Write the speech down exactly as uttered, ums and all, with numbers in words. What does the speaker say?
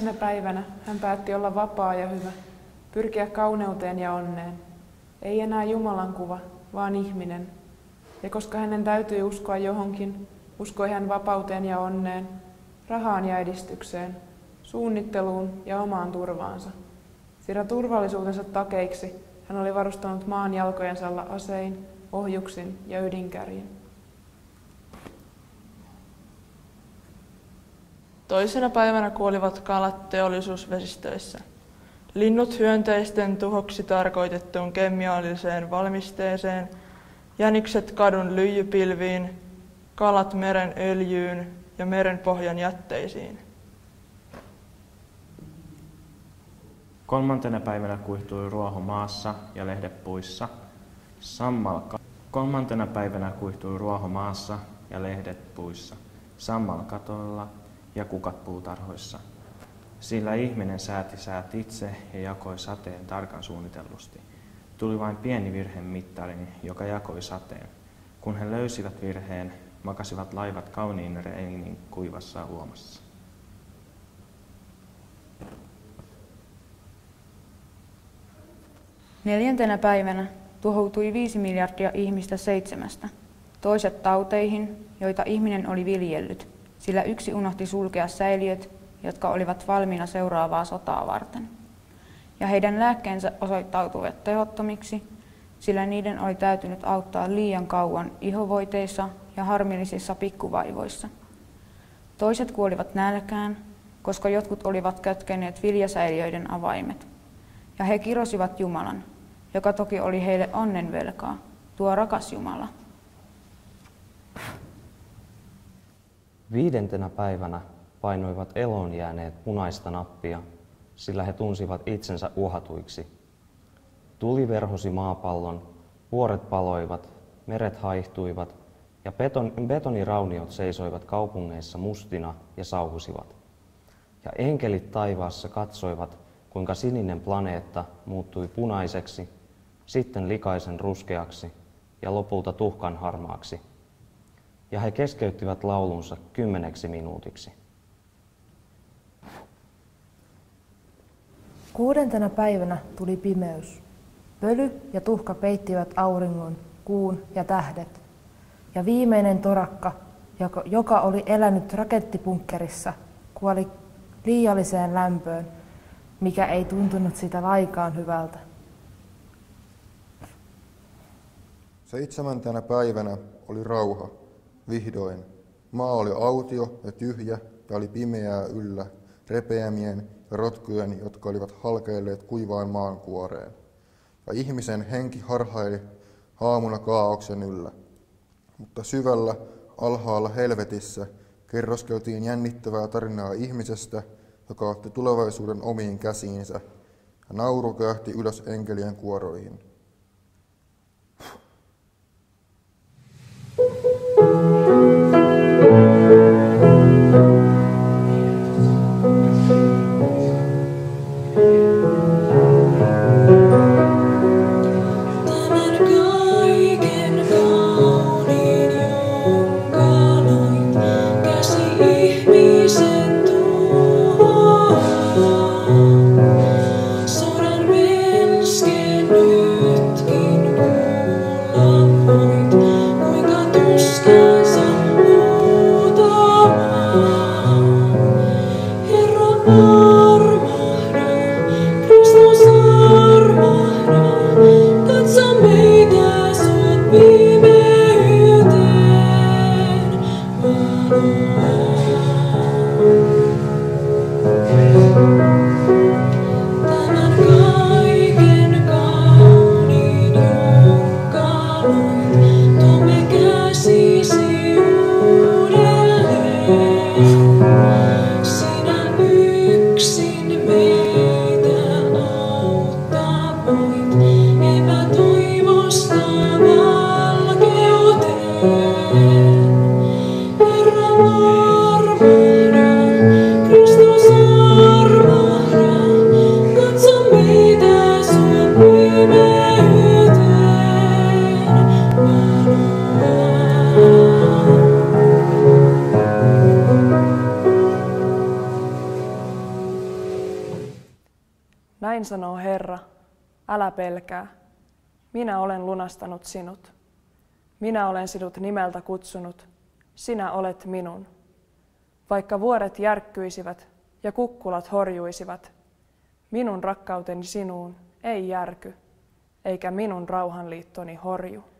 Viimeisenä päivänä hän päätti olla vapaa ja hyvä, pyrkiä kauneuteen ja onneen. Ei enää Jumalan kuva, vaan ihminen. Ja koska hänen täytyi uskoa johonkin, uskoi hän vapauteen ja onneen, rahaan ja edistykseen, suunnitteluun ja omaan turvaansa. Sillä turvallisuutensa takeiksi hän oli varustanut maan jalkojensa alla asein, ohjuksin ja ydinkärjin. Toisena päivänä kuolivat kalat teollisuusvesistöissä. Linnut hyönteisten tuhoksi tarkoitettuun kemialliseen valmisteeseen, jänikset kadun lyijypilviin, kalat meren öljyyn ja merenpohjan jätteisiin. Kolmantena päivänä kuihtui ruoho maassa ja lehdet puissa. Sammal Kolmantena päivänä kuihtui ruoho maassa ja lehdet puissa. Sammal katoilla ja kukat puutarhoissa. Sillä ihminen sääti säät itse ja jakoi sateen tarkan suunnitellusti. Tuli vain pieni virhe mittariin, joka jakoi sateen. Kun he löysivät virheen, makasivat laivat kauniin reinin kuivassa uomassa. Neljäntenä päivänä tuhoutui viisi miljardia ihmistä seitsemästä. Toiset tauteihin, joita ihminen oli viljellyt, sillä yksi unohti sulkea säiliöt, jotka olivat valmiina seuraavaa sotaa varten. Ja heidän lääkkeensä osoittautuivat tehottomiksi, sillä niiden oli täytynyt auttaa liian kauan ihovoiteissa ja harmillisissa pikkuvaivoissa. Toiset kuolivat nälkään, koska jotkut olivat kätkeneet viljasäiliöiden avaimet. Ja he kirosivat Jumalan, joka toki oli heille onnenvelkaa, tuo rakas Jumala. Viidentenä päivänä painoivat eloon jääneet punaista nappia, sillä he tunsivat itsensä uhatuiksi. Tuli verhosi maapallon, vuoret paloivat, meret haihtuivat ja beton, betonirauniot seisoivat kaupungeissa mustina ja sauhusivat. Ja enkelit taivaassa katsoivat, kuinka sininen planeetta muuttui punaiseksi, sitten likaisen ruskeaksi ja lopulta tuhkan harmaaksi. Ja he keskeyttivät laulunsa kymmeneksi minuutiksi. Kuudentena päivänä tuli pimeys. Pöly ja tuhka peittivät auringon, kuun ja tähdet. Ja viimeinen torakka, joka oli elänyt rakettibunkkerissa, kuoli liialliseen lämpöön, mikä ei tuntunut sitä laikaan hyvältä. Seitsemäntenä päivänä oli rauha, vihdoin. Maa oli autio ja tyhjä ja oli pimeää yllä repeämien ja rotkujen, jotka olivat halkeilleet kuivaan maankuoreen. Ja ihmisen henki harhaili haamuna kaaoksen yllä. Mutta syvällä, alhaalla helvetissä kerroskeltiin jännittävää tarinaa ihmisestä, joka otti tulevaisuuden omiin käsiinsä, ja nauru köhti ylös enkelien kuoroihin. Sodan mänsklig nu Näin sanoo Herra, älä pelkää. Minä olen lunastanut sinut. Minä olen sinut nimeltä kutsunut. Sinä olet minun. Vaikka vuoret järkkyisivät ja kukkulat horjuisivat, minun rakkauteni sinuun ei järky, eikä minun rauhanliittoni horju.